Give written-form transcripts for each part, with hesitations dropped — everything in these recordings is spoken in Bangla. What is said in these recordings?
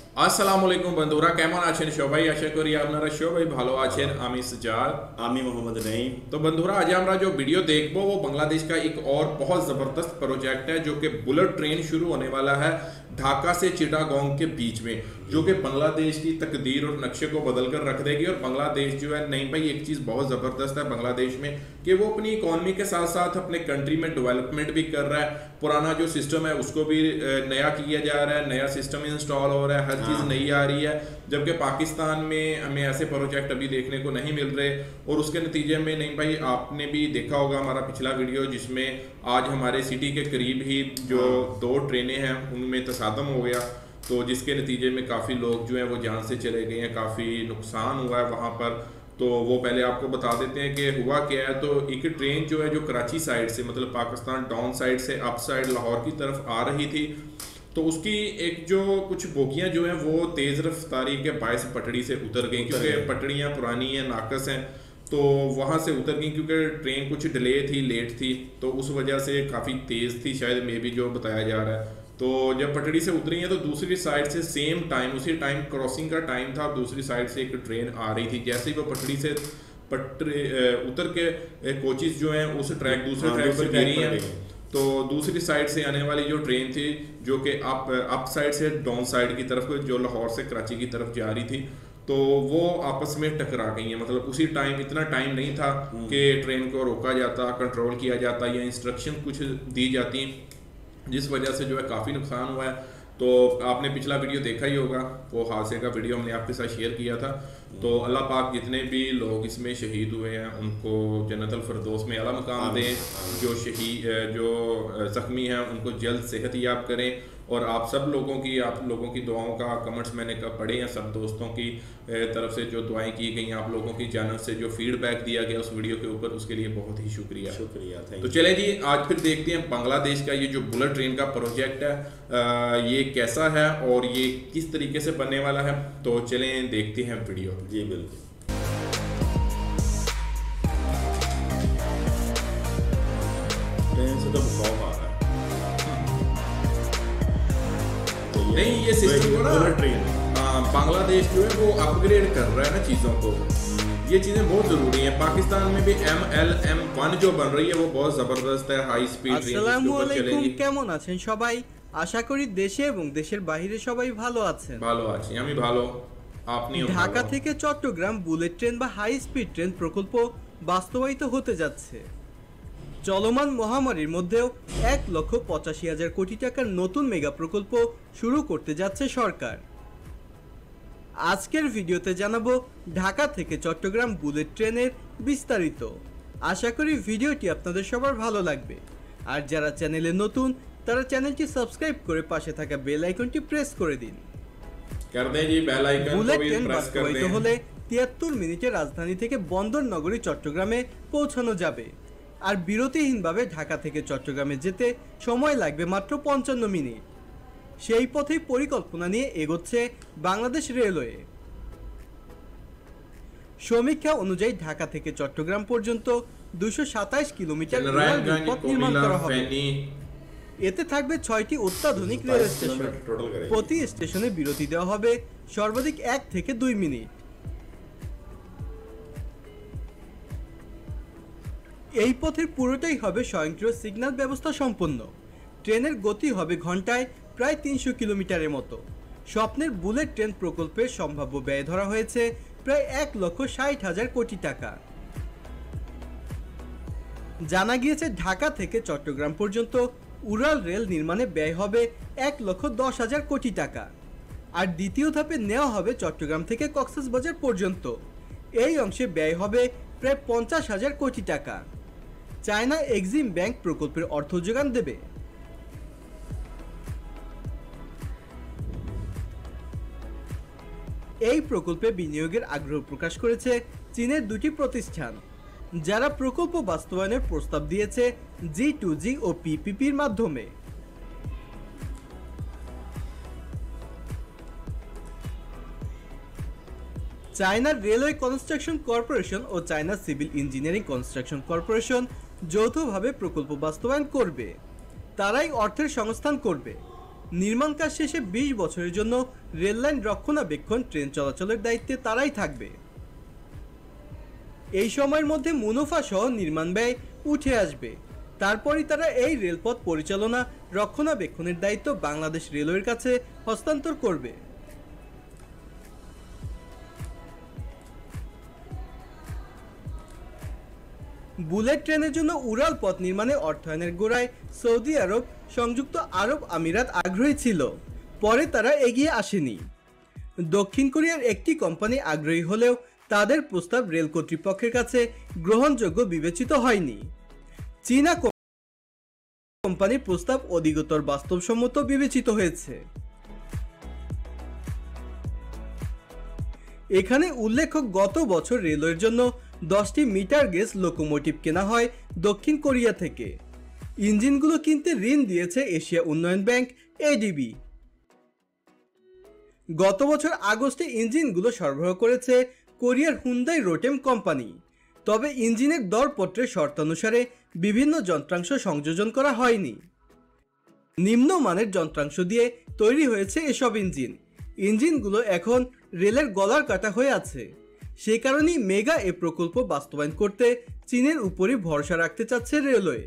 আসসালামু আলাইকুম বন্ধুরা, কেমন আছেন সবাই? আশা করি আপনারা সবাই ভালো আছেন। আমি सजाद। आमी मोहम्मद नईम। तो बंधुरा, आज हमरा जो वीडियो देखबो वो बांग्लादेश का एक और बहुत ज़बरदस्त प्रोजेक्ट है जो कि बुलेट ट्रेन शुरू होने वाला है ढाका से चिटागोंग के बीच में, जो कि बांग्लादेश की तकदीर और नक्शे को बदल कर रख देगी। और बांग्लादेश जो है, नहीं भाई, एक चीज़ बहुत ज़बरदस्त है बांग्लादेश में कि वो अपनी इकॉनमी के साथ साथ अपने कंट्री में डेवलपमेंट भी कर रहा है। पुराना जो सिस्टम है उसको भी नया किया जा रहा है, नया सिस्टम इंस्टॉल हो रहा है, हर चीज़ नई आ रही है। जबकि पाकिस्तान में हमें ऐसे प्रोजेक्ट अभी देखने को नहीं मिल रहे। और उसके नतीजे में, नहीं भाई, आपने भी देखा होगा हमारा पिछला वीडियो जिसमें आज हमारे सिटी के करीब ही जो 2 ट्रेनें हैं उनमें तसादम हो गया, तो जिसके नतीजे में काफ़ी लोग जो हैं वो जान से चले गए हैं, काफ़ी नुकसान हुआ है वहाँ पर। तो वो पहले आपको बता देते हैं कि हुआ क्या है। तो एक ट्रेन जो है जो कराची साइड से, मतलब पाकिस्तान डाउन साइड से अप साइड लाहौर की तरफ आ रही थी, तो उसकी एक जो कुछ बोगियां जो हैं वो तेज़ रफ्तारी के बायस पटड़ी से उतर गई, क्योंकि पटड़ियाँ पुरानी हैं, नाकस हैं, तो वहाँ से उतर गई। क्योंकि ट्रेन कुछ डिले थी, लेट थी, तो उस वजह से काफ़ी तेज़ थी शायद, मे भी, जो बताया जा रहा है। तो जब पटड़ी से उतरी है तो दूसरी साइड से सेम टाइम, उसी टाइम क्रॉसिंग का टाइम था, दूसरी साइड से एक ट्रेन आ रही थी। जैसे ही वो पटड़ी से उतर के कोचेस जो हैं उस ट्रैक दूसरे ट्रैक पर गिरी हैं, तो दूसरी साइड से आने वाली जो ट्रेन थी जो कि अप साइड से डाउन साइड की तरफ, जो लाहौर से कराची की तरफ जा रही थी, तो वो आपस में टकरा गई हैं। मतलब उसी टाइम, इतना टाइम नहीं था कि ट्रेन को रोका जाता, कंट्रोल किया जाता या इंस्ट्रक्शन कुछ दी जाती, जिस वजह से जो है काफ़ी नुकसान हुआ है। तो आपने पिछला वीडियो देखा ही होगा, वो हादसे का वीडियो हमने आपके साथ शेयर किया था। तो अल्लाह पाक जितने भी लोग इसमें शहीद हुए हैं उनको जन्नतुल फिरदौस में आला मुकाम दें, जो ज़ख्मी हैं उनको जल्द सेहत याब करें। और आप लोगों की दुआओं का कमेंट्स मैंने पढ़े हैं, सब दोस्तों की तरफ से जो दुआएं की गई, आप लोगों की जानब से जो फीडबैक दिया गया उस वीडियो के ऊपर, उसके लिए बहुत ही शुक्रिया। तो चलें जी, आज फिर देखते हैं बांग्लादेश का ये जो बुलेट ट्रेन का प्रोजेक्ट है ये कैसा है और ये किस तरीके से बनने वाला है। तो चलें देखते हैं वीडियो। जी बिल्कुल। ट्रेन से तो बहुत आ रहा है। नहीं, ये सिस्टम को ना ट्रेन बांग्लादेश जो है वो अपग्रेड कर रहा है ना चीज़ों को। ये चीज़ें बहुत ज़रूरी हैं। पाकिस्तान में भी MLM1 जो बन रही है वो बहुत ज़बरदस्त है, हाई स्पीड ट्रेन আসসালামু আলাইকুম, কেমন আছেন সবাই? আশা করি দেশে এবং দেশের বাইরে সবাই ভালো আছেন। ভালো আছি, আমি ভালো। আপনি ঢাকা থেকে চট্টগ্রাম বুলেট ট্রেন বা হাই স্পিড ট্রেন প্রকল্প বাস্তবায়িত হতে যাচ্ছে। চলমান মহামারীর মধ্যেও 1,85,000 কোটি টাকার নতুন মেগা প্রকল্প শুরু করতে যাচ্ছে সরকার। আজকের ভিডিওতে জানাবো ঢাকা থেকে চট্টগ্রাম বুলেট ট্রেনের বিস্তারিত। আশা করি ভিডিওটি আপনাদের সবার ভালো লাগবে। আর যারা চ্যানেলে নতুন তারা চ্যানেলটি সাবস্ক্রাইব করে পাশে থাকা বেল আইকনটি প্রেস করে দিন। বুলেট ট্রেন বাস্তবায়িত হলে 73 মিনিটে রাজধানী থেকে বন্দর নগরী চট্টগ্রামে পৌঁছানো যাবে। আর বিরতিহীনভাবে ঢাকা থেকে চট্টগ্রামে যেতে সময় লাগবে মাত্র 55 মিনিট। সেই পথেই পরিকল্পনা নিয়ে এগোচ্ছে বাংলাদেশ রেলওয়ে। সমীক্ষা অনুযায়ী ঢাকা থেকে চট্টগ্রাম পর্যন্ত 227 কিলোমিটার পথ নির্মাণ করা হবে। এতে থাকবে 6টি অত্যাধুনিক রেল স্টেশন। প্রতি স্টেশনে বিরতি দেওয়া হবে সর্বাধিক 1 থেকে 2 মিনিট। এই পথের পুরোটাই হবে স্বয়ংক্রিয় সিগন্যাল ব্যবস্থা সম্পন্ন। ট্রেনের গতি হবে ঘন্টায় প্রায় 300 কিলোমিটারের মতো। স্বপ্নের বুলেট ট্রেন প্রকল্পের সম্ভাব্য ব্যয় ধরা হয়েছে প্রায় 1,60,000 কোটি টাকা। জানা গিয়েছে ঢাকা থেকে চট্টগ্রাম পর্যন্ত উড়াল রেল নির্মাণে ব্যয় হবে 1,10,000 কোটি টাকা। আর দ্বিতীয় ধাপে নেওয়া হবে চট্টগ্রাম থেকে কক্সবাজার পর্যন্ত। এই অংশে ব্যয় হবে প্রায় 50,000 কোটি টাকা। চায়না এক্সিম ব্যাংক প্রকল্পের অর্থ যোগান দেবে। এই প্রকল্পে বিনিয়োগের আগ্রহ প্রকাশ করেছে চীনের 2টি প্রতিষ্ঠান, যারা প্রকল্প বাস্তবায়নের প্রস্তাব দিয়েছে G2G ও PPPর মাধ্যমে। চায়নার রেলওয়ে কনস্ট্রাকশন কর্পোরেশন ও China civil engineering construction corporation যৌথভাবে প্রকল্প বাস্তবায়ন করবে। তারাই অর্থের সংস্থান করবে। নির্মাণ কাজ শেষে 20 বছরের জন্য রেললাইন রক্ষণাবেক্ষণ ট্রেন চলাচলের দায়িত্বে তারাই থাকবে। এই সময়ের মধ্যে মুনাফা সহ নির্মাণ ব্যয় উঠে আসবে। তারপরই তারা এই রেলপথ পরিচালনা রক্ষণাবেক্ষণের দায়িত্ব বাংলাদেশ রেলওয়ের কাছে হস্তান্তর করবে। বুলেট ট্রেনের জন্য উড়াল পথ নির্মাণে অর্থায়নের গোড়ায় সৌদি আরব, সংযুক্ত আরব আমিরাত আগ্রহী ছিল, পরে তারা এগিয়ে আসেনি। দক্ষিণ কোরিয়ার একটি কোম্পানি আগ্রহী হলেও তাদের প্রস্তাব রেল কর্তৃপক্ষের কাছে গ্রহণযোগ্য বিবেচিত হয়নি। চীনা কোম্পানির প্রস্তাব অধিকতর বাস্তবসম্মত বিবেচিত হয়েছে। এখানে উল্লেখ্য, গত বছর রেলওয়ের জন্য 10টি মিটার গেজ লোকোমোটিভ কেনা হয় দক্ষিণ কোরিয়া থেকে। ইঞ্জিনগুলো কিনতে ঋণ দিয়েছে এশিয়া উন্নয়ন ব্যাংক এডিবি। গত বছর আগস্টে ইঞ্জিনগুলো সরবরাহ করেছে কোরিয়ার হুন্দাই রোটেম কোম্পানি। তবে ইঞ্জিনের দরপত্রের শর্তানুসারে বিভিন্ন যন্ত্রাংশ সংযোজন করা হয়নি। নিম্নমানের যন্ত্রাংশ দিয়ে তৈরি হয়েছে এসব ইঞ্জিনগুলো এখন রেলের গলার কাটা হয়ে আছে। সে কারণেই মেগা এ প্রকল্প বাস্তবায়ন করতে চীনের উপরই ভরসা রাখতে চাচ্ছে রেলওয়ে।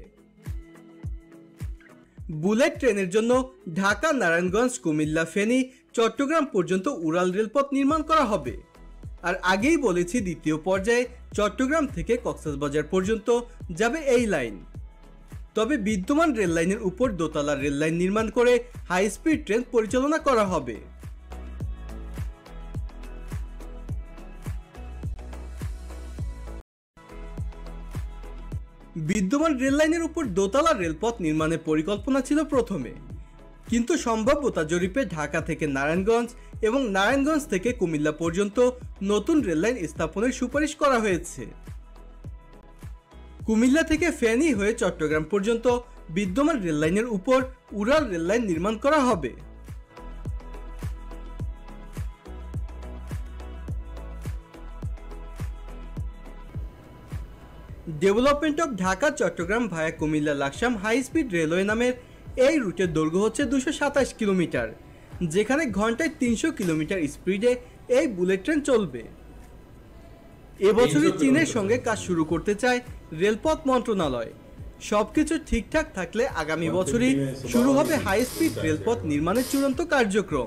বুলেট ট্রেনের জন্য ঢাকা, নারায়ণগঞ্জ, কুমিল্লা, ফেনী, চট্টগ্রাম পর্যন্ত উড়াল রেলপথ নির্মাণ করা হবে। আর আগেই বলেছি, দ্বিতীয় পর্যায়ে চট্টগ্রাম থেকে কক্সবাজার পর্যন্ত যাবে এই লাইন। তবে বিদ্যমান রেল লাইনের উপর দোতলা রেল লাইন নির্মাণ করে হাই স্পিড ট্রেন পরিচালনা করা হবে। বিদ্যমান রেল লাইনের উপর দোতলা রেলপথ নির্মাণের পরিকল্পনা ছিল প্রথমে, কিন্তু সম্ভাব্যতা জরিপে ঢাকা থেকে নারায়ণগঞ্জ এবং নারায়ণগঞ্জ থেকে কুমিল্লা পর্যন্ত নতুন রেললাইন স্থাপনের সুপারিশ করা হয়েছে। কুমিল্লা থেকে ফেনী হয়ে চট্টগ্রাম পর্যন্ত বিদ্যমান রেললাইনের উপর উড়াল রেললাইন নির্মাণ করা হবে। Development of Dhaka Chittagong via Comilla Laksam high speed railway নামের এই রুটের দৈর্ঘ্য হচ্ছে 227 কিলোমিটার, যেখানে ঘন্টায় 300 কিলোমিটার স্পিডে এই বুলেট ট্রেন চলবে। এবছরই চীনের সঙ্গে কাজ শুরু করতে চায় রেলপথ মন্ত্রণালয়। সবকিছু ঠিকঠাক থাকলে আগামী বছরই শুরু হবে হাই স্পিড রেলপথ নির্মাণের চূড়ান্ত কার্যক্রম।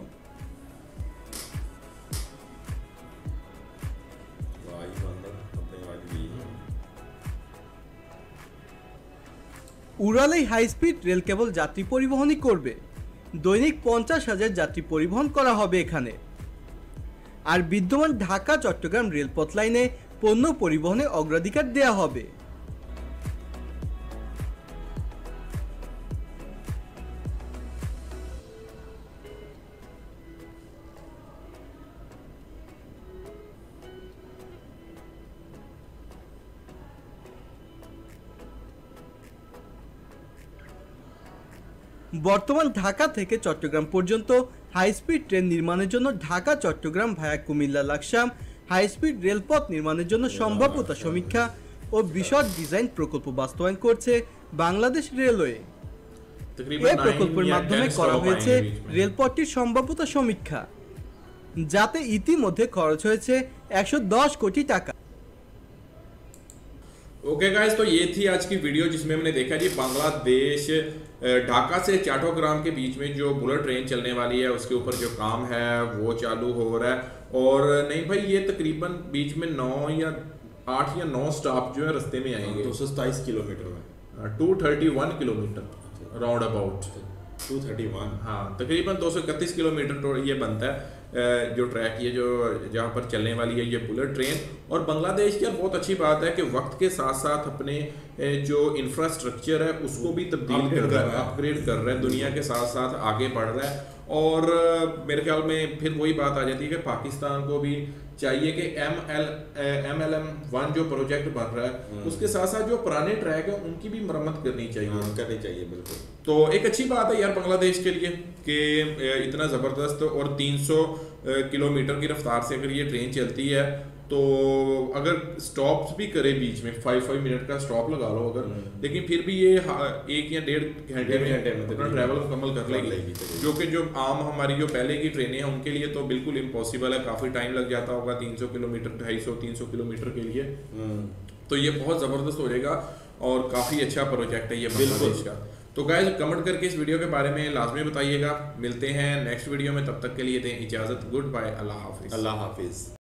উড়ালেই হাই স্পিড রেল কেবল যাত্রী পরিবহনই করবে। দৈনিক 50,000 যাত্রী পরিবহন করা হবে এখানে। আর বিদ্যমান ঢাকা চট্টগ্রাম রেলপথ লাইনে পণ্য পরিবহনে অগ্রাধিকার দেয়া হবে। বর্তমান ঢাকা থেকে চট্টগ্রাম পর্যন্ত হাই স্পিড ট্রেন নির্মাণের জন্য Dhaka Chittagong via Comilla Laksam high speed রেলপথ নির্মাণের জন্য সম্ভাব্যতা সমীক্ষা ও বিশদ ডিজাইন প্রকল্প বাস্তবায়ন করছে বাংলাদেশ রেলওয়ে। এই প্রকল্পের মাধ্যমে করা হয়েছে রেলপথটির সম্ভাব্যতা সমীক্ষা, যাতে ইতিমধ্যে খরচ হয়েছে 110 কোটি টাকা। ओके गाइस, तो ये थी आज की वीडियो जिसमें हमने देखा जी बांग्लादेश ढाका से चाटोग्राम के बीच में जो बुलेट ट्रेन चलने वाली है उसके ऊपर जो काम है वो चालू हो रहा है। और नहीं भाई, ये तकरीबन बीच में 8 या 9 स्टॉप जो है रास्ते में आएंगे। 227 किलोमीटर में 231 किलोमीटर राउंड अबाउट 231। हाँ, तकरीबन 231 किलोमीटर तो ये बनता है जो ट्रैक ये जो जहाँ पर चलने वाली है ये बुलेट ट्रेन। और बांग्लादेश की बहुत अच्छी बात है कि वक्त के साथ साथ अपने जो इंफ्रास्ट्रक्चर है उसको भी तब्दील कर रहा है, अपग्रेड कर रहा है, दुनिया के साथ साथ आगे बढ़ रहा है। और मेरे ख्याल में फिर वही बात आ जाती है कि पाकिस्तान को भी चाहिए कि MLM1 जो प्रोजेक्ट बन रहा है उसके साथ साथ जो पुराने ट्रैक है उनकी भी मरम्मत करनी चाहिए। बिल्कुल। तो एक अच्छी बात है यार बांग्लादेश के लिए कि इतना ज़बरदस्त और 300 किलोमीटर की रफ्तार से अगर ये ट्रेन चलती है तो अगर स्टॉप्स भी करे बीच में 5 मिनट का स्टॉप लगा लो अगर, लेकिन फिर भी ये 1 या 1.5 घंटे में अपना ट्रैवल मुकम्मल कर लेगी, जो कि जो आम हमारी जो पहले की ट्रेनें हैं उनके लिए तो बिल्कुल इम्पॉसिबल है, काफ़ी टाइम लग जाता होगा 300 किलोमीटर 250-300 किलोमीटर के लिए। तो ये बहुत ज़बरदस्त हो जाएगा और काफ़ी अच्छा प्रोजेक्ट है ये बांग्लादेश का। तो गाइस कमेंट करके इस वीडियो के बारे में लाजमी बताइएगा। मिलते हैं नेक्स्ट वीडियो में, तब तक के लिए दें इजाज़त, गुड बाय, अल्लाह हाफिज़। अल्लाह हाफिज़।